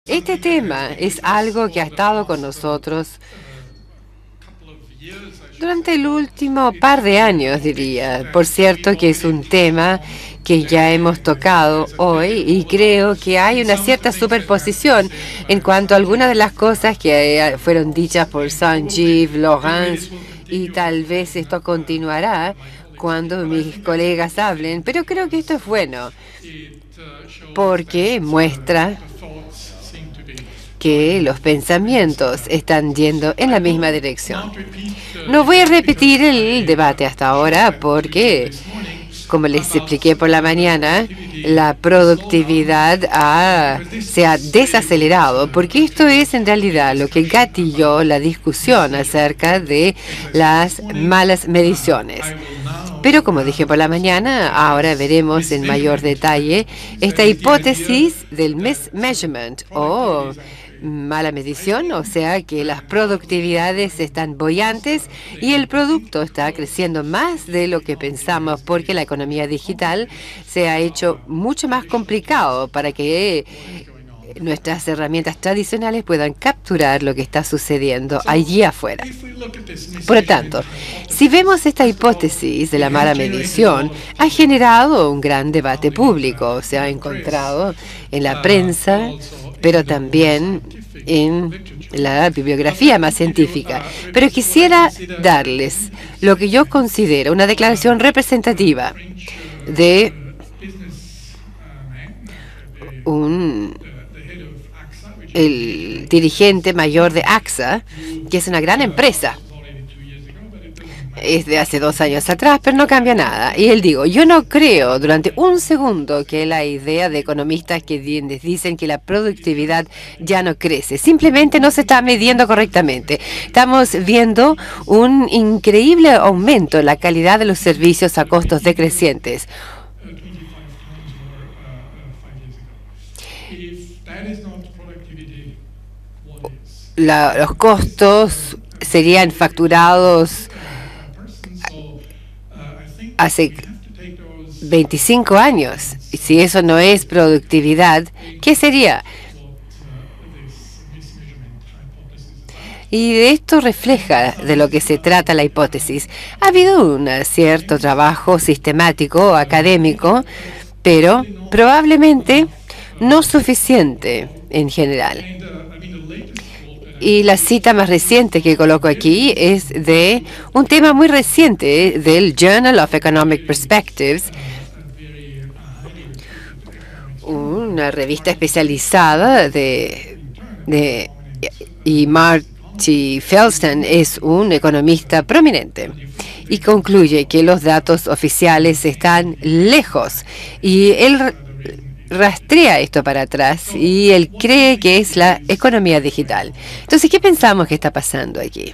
Este tema es algo que ha estado con nosotros durante el último par de años, diría. Por cierto, que es un tema que ya hemos tocado hoy y creo que hay una cierta superposición en cuanto a algunas de las cosas que fueron dichas por Sanjeev, Laurence, y tal vez esto continuará cuando mis colegas hablen, pero creo que esto es bueno porque muestra que los pensamientos están yendo en la misma dirección. No voy a repetir el debate hasta ahora porque, como les expliqué por la mañana, la productividad se ha desacelerado, porque esto es en realidad lo que gatilló la discusión acerca de las malas mediciones. Pero como dije por la mañana, ahora veremos en mayor detalle esta hipótesis del mismeasurement o mala medición, o sea que las productividades están bollantes y el producto está creciendo más de lo que pensamos porque la economía digital se ha hecho mucho más complicado para que nuestras herramientas tradicionales puedan capturar lo que está sucediendo allí afuera. Por lo tanto, si vemos esta hipótesis de la mala medición, ha generado un gran debate público. Se ha encontrado en la prensa, pero también en la bibliografía más científica. Pero quisiera darles lo que yo considero una declaración representativa de el dirigente mayor de AXA, que es una gran empresa. Es de hace 2 años atrás, pero no cambia nada. Y él dijo, yo no creo durante un segundo que la idea de economistas que dicen que la productividad ya no crece. Simplemente no se está midiendo correctamente. Estamos viendo un increíble aumento en la calidad de los servicios a costos decrecientes. Los costos serían facturados hace 25 años. Y si eso no es productividad, ¿qué sería? Y esto refleja de lo que se trata la hipótesis. Ha habido un cierto trabajo sistemático, académico, pero probablemente no suficiente en general. Y la cita más reciente que coloco aquí es de un tema muy reciente del Journal of Economic Perspectives, una revista especializada y Marty Feldstein es un economista prominente y concluye que los datos oficiales están lejos y él rastrea esto para atrás y él cree que es la economía digital. Entonces, ¿qué pensamos que está pasando aquí?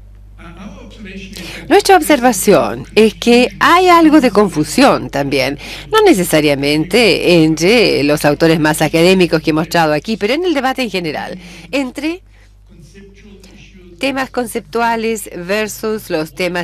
Nuestra observación es que hay algo de confusión también, no necesariamente entre los autores más académicos que he mostrado aquí, pero en el debate en general, entre temas conceptuales versus los temas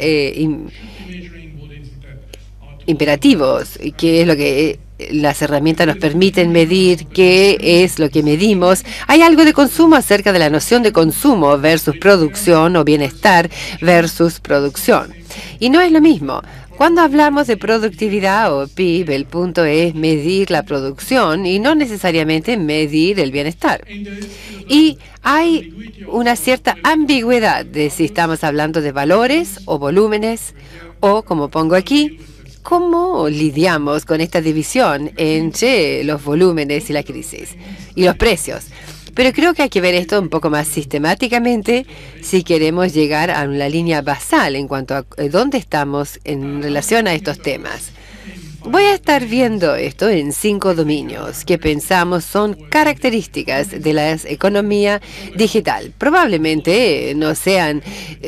imperativos, que es lo que las herramientas nos permiten medir, qué es lo que medimos. Hay algo de consumo acerca de la noción de consumo versus producción o bienestar versus producción. Y no es lo mismo. Cuando hablamos de productividad o PIB, el punto es medir la producción y no necesariamente medir el bienestar. Y hay una cierta ambigüedad de si estamos hablando de valores o volúmenes o, como pongo aquí, ¿cómo lidiamos con esta división entre los volúmenes y la crisis y los precios? Pero creo que hay que ver esto un poco más sistemáticamente si queremos llegar a una línea basal en cuanto a dónde estamos en relación a estos temas. Voy a estar viendo esto en 5 dominios que pensamos son características de la economía digital. Probablemente no sean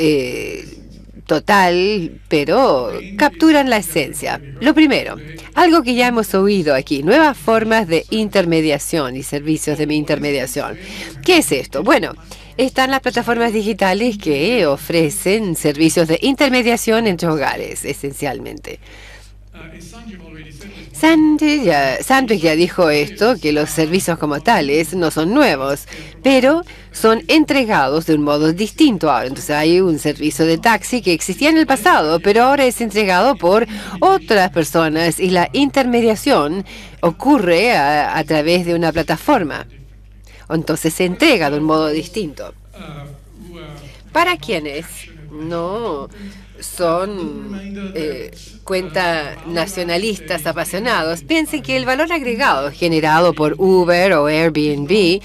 total, pero capturan la esencia. Lo primero, algo que ya hemos oído aquí, nuevas formas de intermediación y servicios de intermediación. ¿Qué es esto? Bueno, están las plataformas digitales que ofrecen servicios de intermediación entre hogares, esencialmente. Sandvik ya dijo esto, que los servicios como tales no son nuevos, pero son entregados de un modo distinto ahora. Entonces hay un servicio de taxi que existía en el pasado, pero ahora es entregado por otras personas y la intermediación ocurre a través de una plataforma. Entonces se entrega de un modo distinto. ¿Para quiénes? No son cuenta nacionalistas apasionados. Piensen que el valor agregado generado por Uber o Airbnb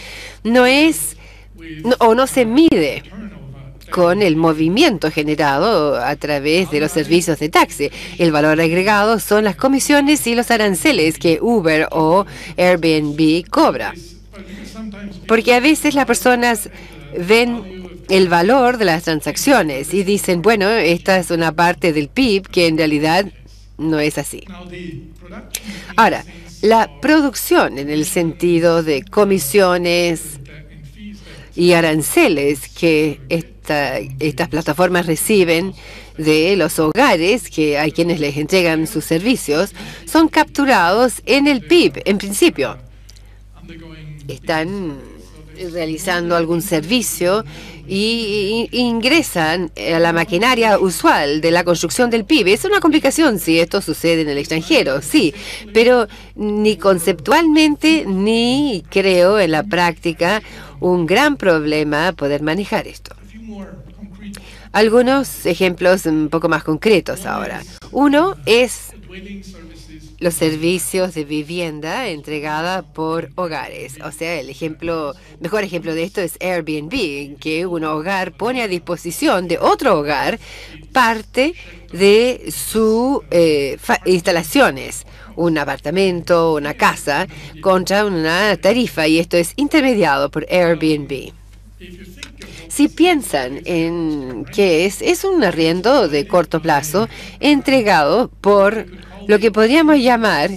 no se mide con el movimiento generado a través de los servicios de taxi. El valor agregado son las comisiones y los aranceles que Uber o Airbnb cobra. Porque a veces las personas ven el valor de las transacciones y dicen, bueno, esta es una parte del PIB que en realidad no es así. Ahora, la producción en el sentido de comisiones y aranceles que estas plataformas reciben de los hogares que hay quienes les entregan sus servicios son capturados en el PIB en principio. Están realizando algún servicio y ingresan a la maquinaria usual de la construcción del PIB. Es una complicación si esto sucede en el extranjero, sí, pero ni conceptualmente ni creo en la práctica un gran problema poder manejar esto. Algunos ejemplos un poco más concretos ahora. Uno es los servicios de vivienda entregada por hogares. O sea, mejor ejemplo de esto es Airbnb, que un hogar pone a disposición de otro hogar parte de sus instalaciones, un apartamento, una casa, contra una tarifa, y esto es intermediado por Airbnb. Si piensan en qué es un arriendo de corto plazo entregado por lo que podríamos llamar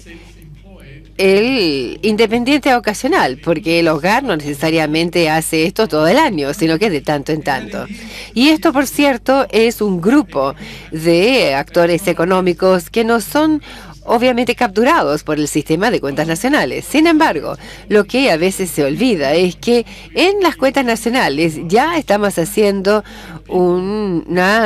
el independiente ocasional, porque el hogar no necesariamente hace esto todo el año, sino que de tanto en tanto. Y esto, por cierto, es un grupo de actores económicos que no son obviamente capturados por el sistema de cuentas nacionales. Sin embargo, lo que a veces se olvida es que en las cuentas nacionales ya estamos haciendo un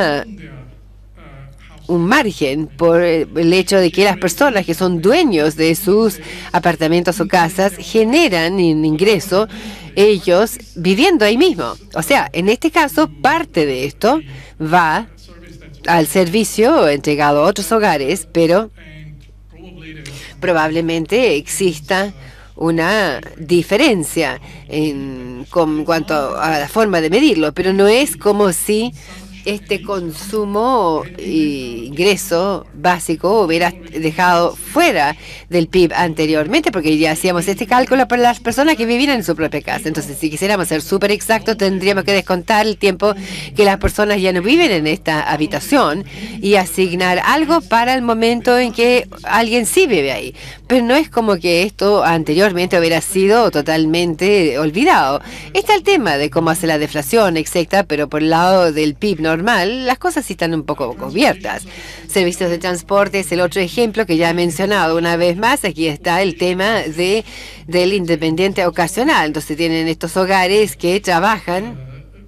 margen por el hecho de que las personas que son dueños de sus apartamentos o casas generan un ingreso ellos viviendo ahí mismo. O sea, en este caso, parte de esto va al servicio entregado a otros hogares, pero probablemente exista una diferencia en cuanto a la forma de medirlo, pero no es como si este consumo e ingreso básico hubiera dejado fuera del PIB anteriormente, porque ya hacíamos este cálculo para las personas que vivían en su propia casa. Entonces, si quisiéramos ser súper exactos, tendríamos que descontar el tiempo que las personas ya no viven en esta habitación y asignar algo para el momento en que alguien sí vive ahí. Pero no es como que esto anteriormente hubiera sido totalmente olvidado. Está el tema de cómo hace la deflación, etcétera, pero por el lado del PIB normal, las cosas sí están un poco cubiertas. Servicios de transporte es el otro ejemplo que ya he mencionado una vez más. Aquí está el tema del independiente ocasional. Entonces tienen estos hogares que trabajan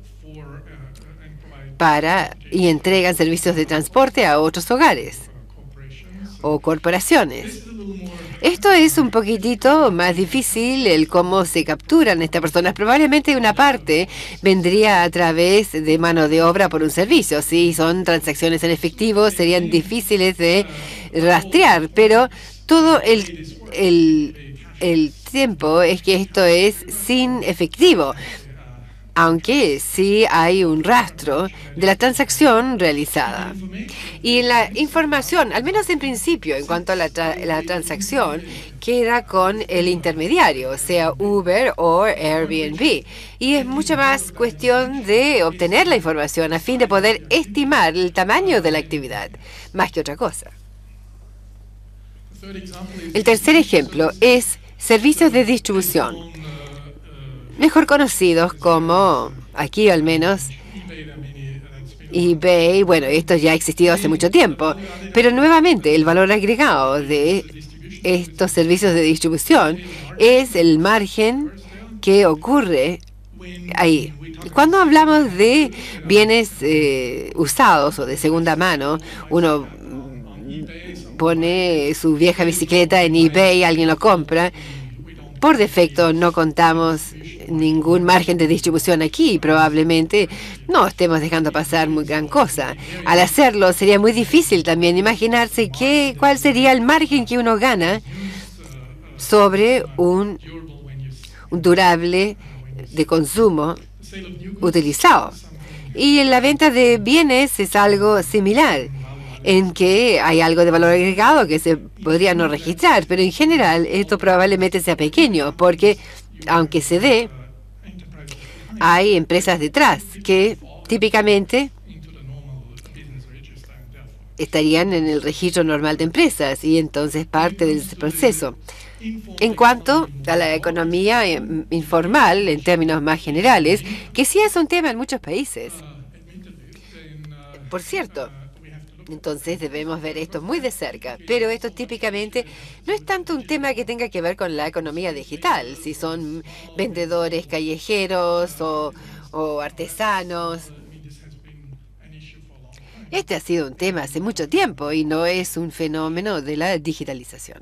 y entregan servicios de transporte a otros hogares o corporaciones. Esto es un poquitito más difícil, el cómo se capturan estas personas. Probablemente una parte vendría a través de mano de obra por un servicio. Si son transacciones en efectivo, serían difíciles de rastrear, pero todo el tiempo es que esto es sin efectivo, aunque sí hay un rastro de la transacción realizada. Y la información, al menos en principio, en cuanto a la transacción, queda con el intermediario, sea Uber o Airbnb. Y es mucho más cuestión de obtener la información a fin de poder estimar el tamaño de la actividad, más que otra cosa. El tercer ejemplo es servicios de distribución, mejor conocidos como, aquí al menos, eBay. Bueno, esto ya ha existido hace mucho tiempo, pero nuevamente el valor agregado de estos servicios de distribución es el margen que ocurre ahí. Cuando hablamos de bienes usados o de segunda mano, uno pone su vieja bicicleta en eBay, alguien lo compra. Por defecto no contamos ningún margen de distribución aquí y probablemente no estemos dejando pasar muy gran cosa. Al hacerlo sería muy difícil también imaginarse cuál sería el margen que uno gana sobre un durable de consumo utilizado. Y en la venta de bienes es algo similar, en que hay algo de valor agregado que se podría no registrar, pero en general esto probablemente sea pequeño, porque aunque se dé, hay empresas detrás que típicamente estarían en el registro normal de empresas y entonces parte del proceso. En cuanto a la economía informal, en términos más generales, que sí es un tema en muchos países. Por cierto, entonces debemos ver esto muy de cerca, pero esto típicamente no es tanto un tema que tenga que ver con la economía digital, si son vendedores callejeros o artesanos. Este ha sido un tema hace mucho tiempo y no es un fenómeno de la digitalización.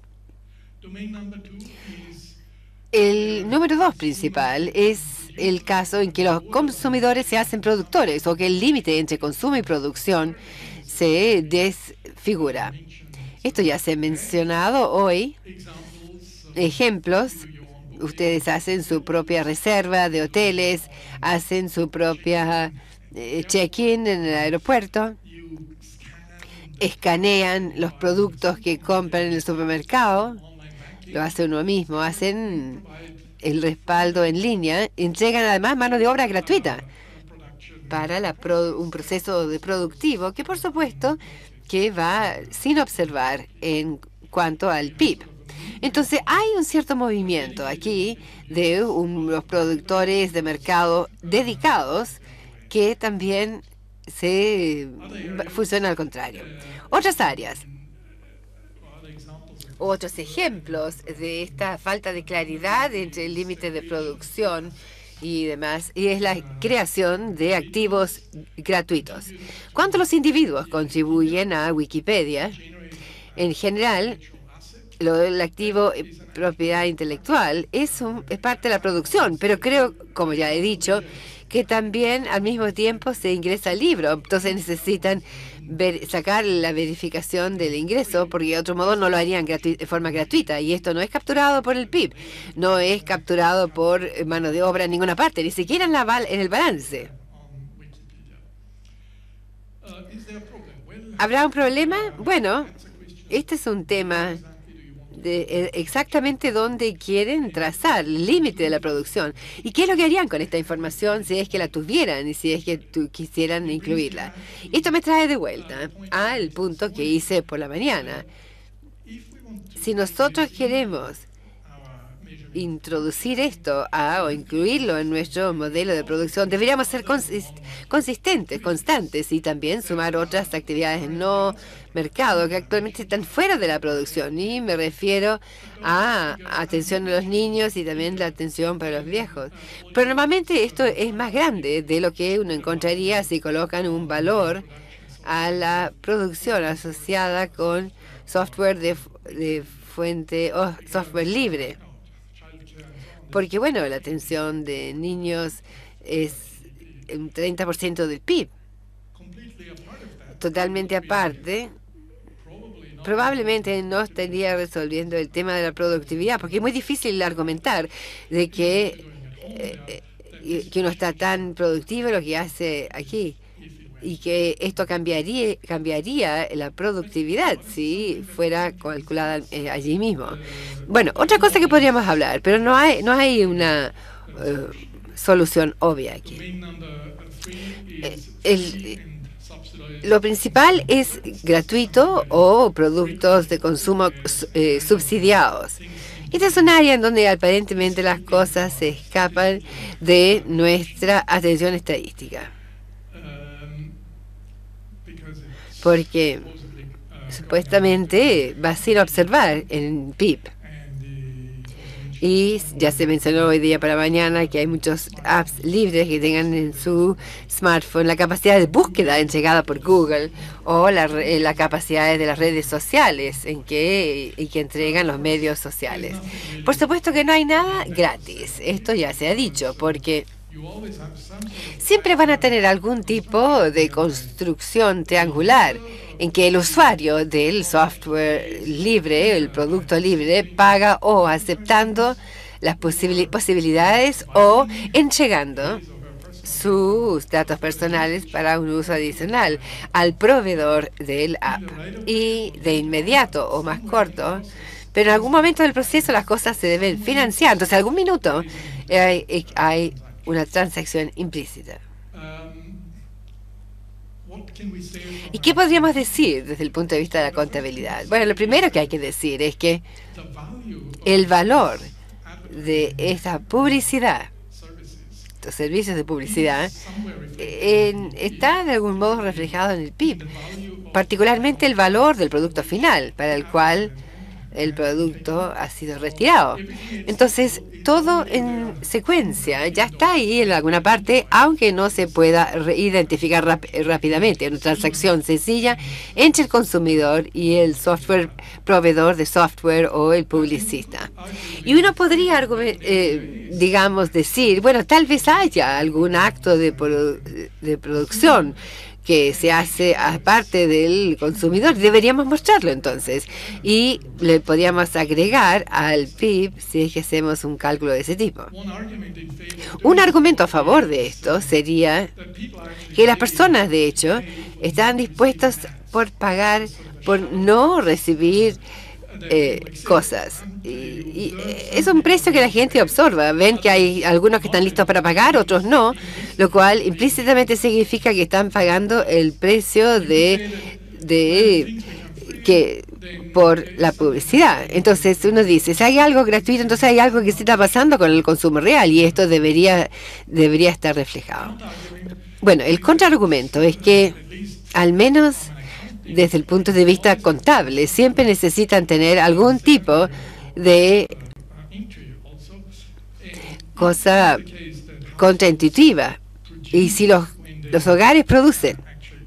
El número 2 principal es el caso en que los consumidores se hacen productores o que el límite entre consumo y producción se desfigura. Esto ya se ha mencionado hoy. Ejemplos: ustedes hacen su propia reserva de hoteles, hacen su propia check-in en el aeropuerto, escanean los productos que compran en el supermercado, lo hace uno mismo, hacen el respaldo en línea, entregan además mano de obra gratuita para un proceso de productivo que por supuesto que va sin observar en cuanto al PIB. Entonces hay un cierto movimiento aquí de los productores de mercado dedicados que también se funciona al contrario. Otras áreas, otros ejemplos de esta falta de claridad entre el límite de producción y demás, y es la creación de activos gratuitos. Cuando los individuos contribuyen a Wikipedia, en general, el activo propiedad intelectual es parte de la producción, pero creo, como ya he dicho, que también al mismo tiempo se ingresa al libro. Entonces necesitan sacar la verificación del ingreso, porque de otro modo no lo harían de forma gratuita. Y esto no es capturado por el PIB, no es capturado por mano de obra en ninguna parte, ni siquiera en el balance. ¿Habrá un problema? Bueno, este es un tema de exactamente dónde quieren trazar el límite de la producción. ¿Y qué es lo que harían con esta información si es que la tuvieran y si es que quisieran incluirla? Esto me trae de vuelta al punto que hice por la mañana. Si nosotros queremos introducir esto o incluirlo en nuestro modelo de producción, deberíamos ser consistentes, constantes y también sumar otras actividades no mercado que actualmente están fuera de la producción. Y me refiero a atención a los niños y también la atención para los viejos. Pero normalmente esto es más grande de lo que uno encontraría si colocan un valor a la producción asociada con software de fuente o software libre. Porque, bueno, la atención de niños es un 30% del PIB. Totalmente aparte, probablemente no estaría resolviendo el tema de la productividad, porque es muy difícil argumentar de que uno está tan productivo lo que hace aquí y que esto cambiaría la productividad si fuera calculada allí mismo. Bueno, otra cosa que podríamos hablar, pero no hay una solución obvia aquí. Lo principal es gratuito o productos de consumo subsidiados. Esta es un área en donde aparentemente las cosas se escapan de nuestra atención estadística. Porque supuestamente va sin observar en PIB. Y ya se mencionó hoy día para mañana que hay muchos apps libres que tengan en su smartphone la capacidad de búsqueda entregada por Google o la capacidad de las redes sociales y que entregan los medios sociales. Por supuesto que no hay nada gratis. Esto ya se ha dicho porque siempre van a tener algún tipo de construcción triangular en que el usuario del software libre, el producto libre, paga o aceptando las posibilidades o entregando sus datos personales para un uso adicional al proveedor del app. Y de inmediato o más corto, pero en algún momento del proceso las cosas se deben financiar. Entonces, algún minuto hay una transacción implícita. ¿Y qué podríamos decir desde el punto de vista de la contabilidad? Bueno, lo primero que hay que decir es que el valor de esa publicidad, los servicios de publicidad, está de algún modo reflejado en el PIB, particularmente el valor del producto final, para el cual el producto ha sido retirado. Entonces, todo en secuencia ya está ahí en alguna parte, aunque no se pueda identificar rápidamente. Una transacción sencilla entre el consumidor y el software proveedor de software o el publicista. Y uno podría, digamos, decir, bueno, tal vez haya algún acto de producción que se hace aparte del consumidor. Deberíamos mostrarlo entonces. Y le podríamos agregar al PIB si es que hacemos un cálculo de ese tipo. Un argumento a favor de esto sería que las personas, de hecho, están dispuestas por pagar por no recibir cosas. Y es un precio que la gente observa. Ven que hay algunos que están listos para pagar, otros no, lo cual implícitamente significa que están pagando el precio por la publicidad. Entonces uno dice, si hay algo gratuito, entonces hay algo que sí está pasando con el consumo real y esto debería estar reflejado. Bueno, el contraargumento es que al menos desde el punto de vista contable, siempre necesitan tener algún tipo de cosa contraintuitiva. Y si los hogares producen,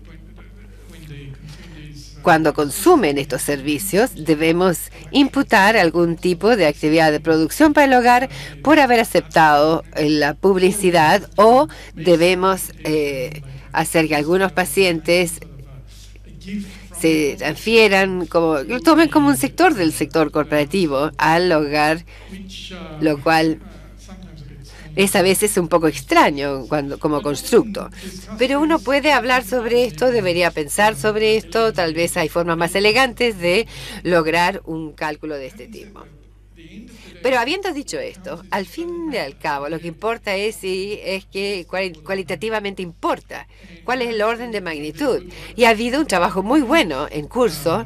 cuando consumen estos servicios, debemos imputar algún tipo de actividad de producción para el hogar por haber aceptado la publicidad, o debemos hacer que algunos pacientes se transfieran, lo tomen como un sector del sector corporativo al hogar, lo cual es a veces un poco extraño como constructo. Pero uno puede hablar sobre esto, debería pensar sobre esto, tal vez hay formas más elegantes de lograr un cálculo de este tipo. Pero habiendo dicho esto, al fin y al cabo, lo que importa es que cualitativamente importa, cuál es el orden de magnitud. Y ha habido un trabajo muy bueno en curso,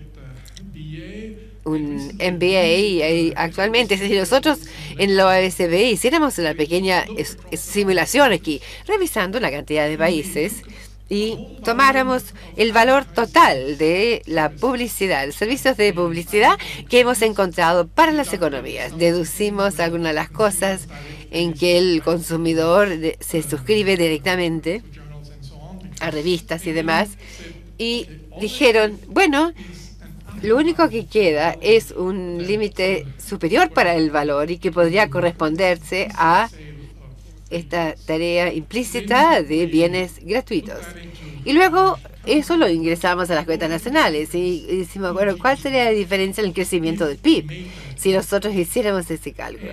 un MBA actualmente. Si nosotros en la OSB hiciéramos una pequeña simulación aquí, revisando la cantidad de países, y tomáramos el valor total de la publicidad, de servicios de publicidad que hemos encontrado para las economías. Deducimos algunas de las cosas en que el consumidor se suscribe directamente a revistas y demás, y dijeron, bueno, lo único que queda es un límite superior para el valor y que podría corresponderse a esta tarea implícita de bienes gratuitos. Y luego eso lo ingresamos a las cuentas nacionales y decimos, bueno, ¿cuál sería la diferencia en el crecimiento del PIB si nosotros hiciéramos ese cálculo?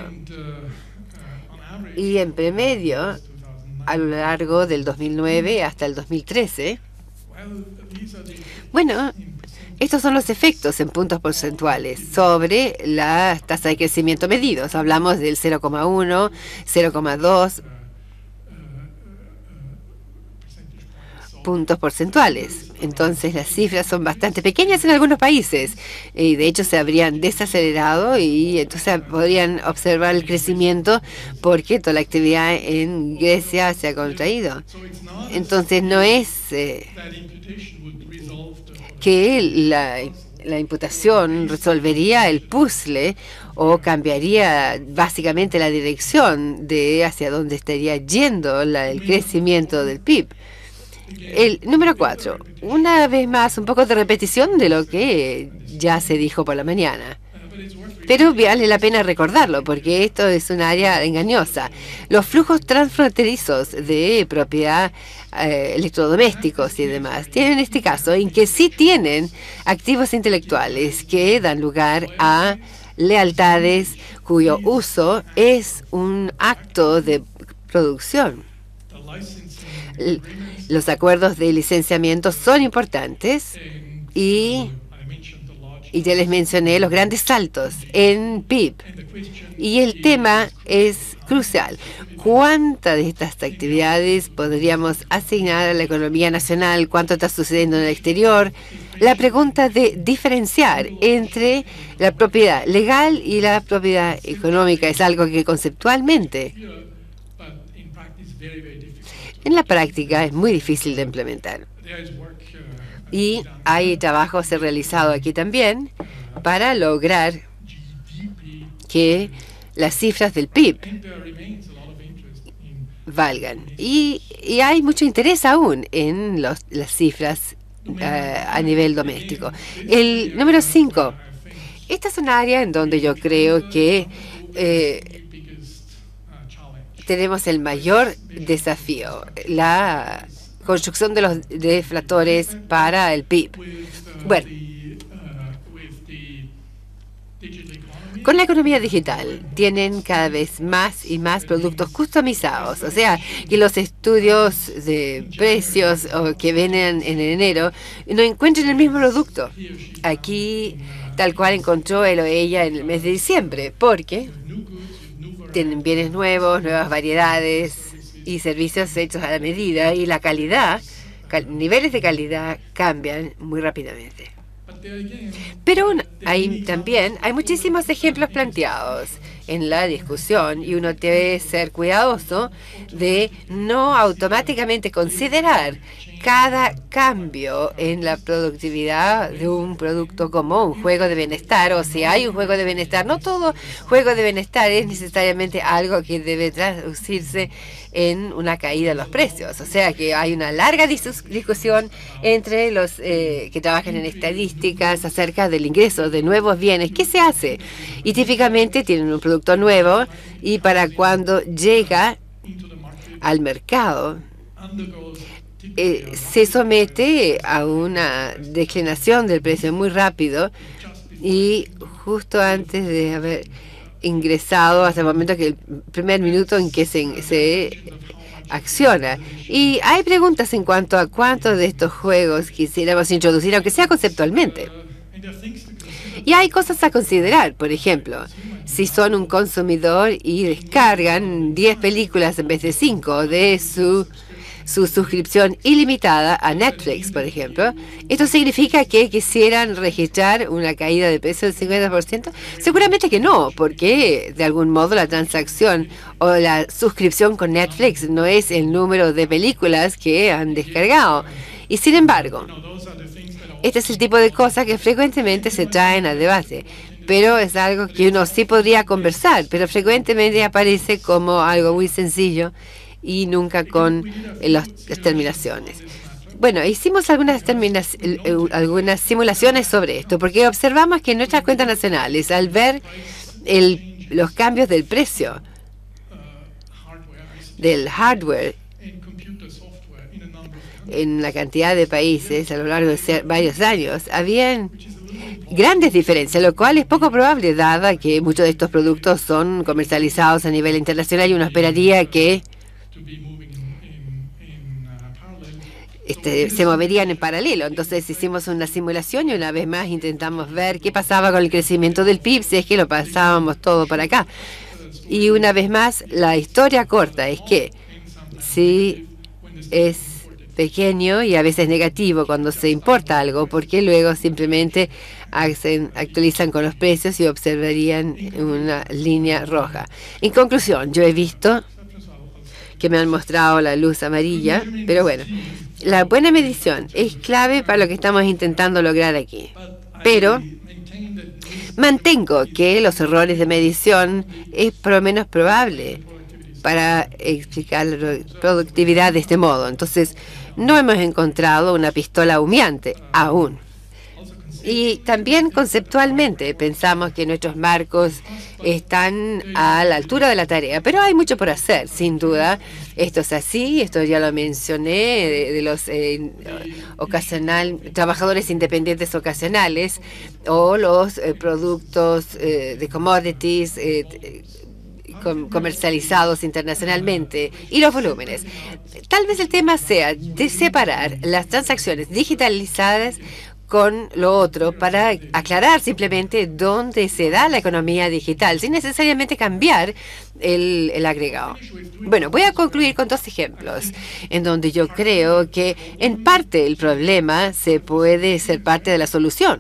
Y en promedio, a lo largo del 2009 hasta el 2013, bueno, estos son los efectos en puntos porcentuales sobre la tasa de crecimiento medidos. Hablamos del 0,1, 0,2 puntos porcentuales. Entonces las cifras son bastante pequeñas en algunos países y de hecho se habrían desacelerado y entonces podrían observar el crecimiento porque toda la actividad en Grecia se ha contraído. Entonces no es que que la imputación resolvería el puzzle o cambiaría básicamente la dirección de hacia dónde estaría yendo el crecimiento del PIB. El número 4, una vez más, un poco de repetición de lo que ya se dijo por la mañana. Pero vale la pena recordarlo, porque esto es un área engañosa. Los flujos transfronterizos de propiedad, electrodomésticos y demás, tienen este caso en que sí tienen activos intelectuales que dan lugar a lealtades cuyo uso es un acto de producción. Los acuerdos de licenciamiento son importantes y ya les mencioné los grandes saltos en PIB. Y el tema es crucial. ¿Cuántas de estas actividades podríamos asignar a la economía nacional? ¿Cuánto está sucediendo en el exterior? La pregunta de diferenciar entre la propiedad legal y la propiedad económica es algo que conceptualmente, en la práctica, es muy difícil de implementar. Y hay trabajo a ser realizado aquí también para lograr que las cifras del PIB valgan. Y hay mucho interés aún en las cifras a nivel doméstico. El número 5. Esta es un área en donde yo creo que tenemos el mayor desafío, la construcción de los deflatores para el PIB. Bueno, con la economía digital tienen cada vez más y más productos customizados, o sea, que los estudios de precios que vienen en enero no encuentren el mismo producto. Aquí, tal cual encontró él o ella en el mes de diciembre, porque tienen bienes nuevos, nuevas variedades y servicios hechos a la medida, y la calidad, niveles de calidad cambian muy rápidamente. Pero hay muchísimos ejemplos planteados en la discusión y uno debe ser cuidadoso de no automáticamente considerar cada cambio en la productividad de un producto como un juego de bienestar, o si hay un juego de bienestar. No todo juego de bienestar es necesariamente algo que debe traducirse en una caída de los precios. O sea que hay una larga discusión entre los que trabajan en estadísticas acerca del ingreso de nuevos bienes. ¿Qué se hace? Y típicamente tienen un producto nuevo y para cuando llega al mercado se somete a una declinación del precio muy rápido y justo antes de haber ingresado, hasta el momento que el primer minuto en que se acciona. Y hay preguntas en cuanto a cuántos de estos juegos quisiéramos introducir, aunque sea conceptualmente. Y hay cosas a considerar. Por ejemplo, si son un consumidor y descargan 10 películas en vez de 5 de su suscripción ilimitada a Netflix, por ejemplo, ¿esto significa que quisieran registrar una caída de precio del 50%? Seguramente que no, porque de algún modo la transacción o la suscripción con Netflix no es el número de películas que han descargado. Y sin embargo, este es el tipo de cosas que frecuentemente se traen al debate, pero es algo que uno sí podría conversar, pero frecuentemente aparece como algo muy sencillo y nunca con las terminaciones. Bueno, hicimos algunas simulaciones sobre esto, porque observamos que en nuestras cuentas nacionales, al ver los cambios del precio del hardware en la cantidad de países a lo largo de varios años, habían grandes diferencias, lo cual es poco probable, dada que muchos de estos productos son comercializados a nivel internacional y uno esperaría que se moverían en paralelo. Entonces hicimos una simulación y una vez más intentamos ver qué pasaba con el crecimiento del PIB si es que lo pasábamos todo para acá. Y una vez más, la historia corta es que si es pequeño y a veces negativo cuando se importa algo, porque luego simplemente actualizan con los precios y observarían una línea roja. En conclusión, yo he visto que me han mostrado la luz amarilla, pero bueno, La buena medición es clave para lo que estamos intentando lograr aquí. Pero mantengo que los errores de medición es por lo menos probable para explicar la productividad de este modo. Entonces, no hemos encontrado una pistola humeante aún. Y también conceptualmente pensamos que nuestros marcos están a la altura de la tarea, pero hay mucho por hacer, sin duda. Esto es así, esto ya lo mencioné, de los trabajadores independientes ocasionales o los productos de commodities comercializados internacionalmente y los volúmenes. Tal vez el tema sea de separar las transacciones digitalizadas con lo otro para aclarar simplemente dónde se da la economía digital, sin necesariamente cambiar el agregado. Bueno, voy a concluir con 2 ejemplos en donde yo creo que en parte el problema se puede ser parte de la solución.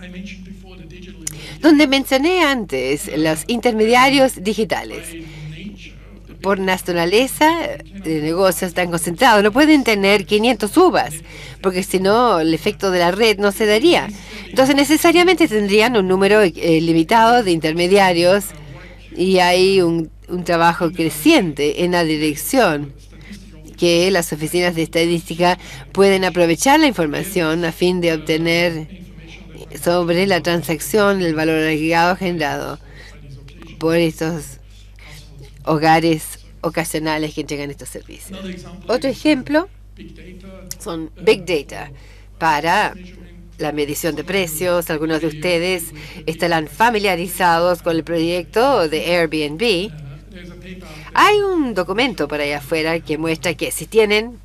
Donde mencioné antes los intermediarios digitales. Por naturaleza de negocios tan concentrados, no pueden tener 500 uvas, porque si no, el efecto de la red no se daría. Entonces, necesariamente tendrían un número limitado de intermediarios y hay un trabajo creciente en la dirección que las oficinas de estadística pueden aprovechar la información a fin de obtener sobre la transacción, el valor agregado generado por estos hogares ocasionales que entregan estos servicios. Otro ejemplo son Big Data para la medición de precios. Algunos de ustedes estarán familiarizados con el proyecto de Airbnb. Hay un documento por allá afuera que muestra que si tienen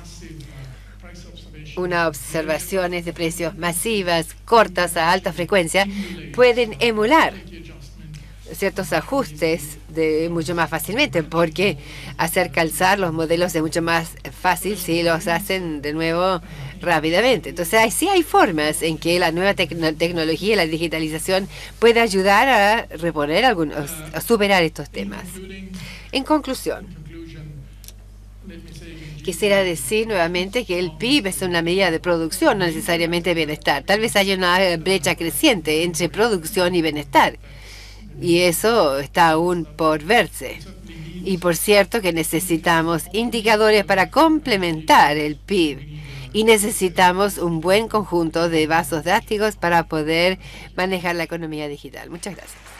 unas observaciones de precios masivas, cortas, a alta frecuencia, pueden emular ciertos ajustes mucho más fácilmente, porque hacer calzar los modelos es mucho más fácil si los hacen de nuevo rápidamente. Entonces, sí hay formas en que la nueva tecnología y la digitalización puede ayudar a reponer a superar estos temas. En conclusión, quisiera decir nuevamente que el PIB es una medida de producción, no necesariamente bienestar. Tal vez haya una brecha creciente entre producción y bienestar, y eso está aún por verse. Y por cierto que necesitamos indicadores para complementar el PIB y necesitamos un buen conjunto de vasos drásticos para poder manejar la economía digital. Muchas gracias.